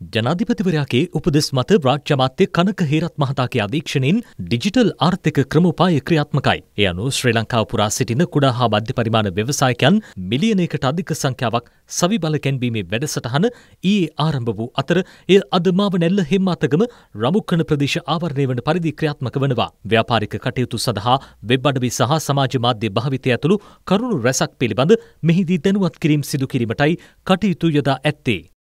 ජනාධිපතිවරයාගේ උපදෙස් මත රාජ්‍ය අමාත්‍ය කනක හේරත් මහතාගේ අධීක්ෂණයෙන් ඩිජිටල් ආර්ථික ක්‍රමෝපාය ක්‍රියාත්මකයි. ඒ අනුව ශ්‍රී ලංකාව පුරා සිටින කුඩා හා මධ්‍ය පරිමාණ ව්‍යවසායකයන් මිලියනයකට අධික සංඛ්‍යාවක් සවිබල ගැන්වීමේ වැඩසටහන ඊයේ ආරම්භ වූ අතර එය අද මාවනැල්ල හෙම්මාතගම රමුක්කන ප්‍රදේශ ආවරණය වන පරිදි ක්‍රියාත්මක වනවා. ව්‍යාපාරික කටයුතු සඳහා වෙබ් අඩවි සහ සමාජ මාධ්‍ය භාවිතය ඇතුළු කරුණු රැසක් පිළිබඳ මෙහිදී දැනුවත් කිරීම සිදු කිරීමටයි කටයුතු යොදා ඇත්තේ.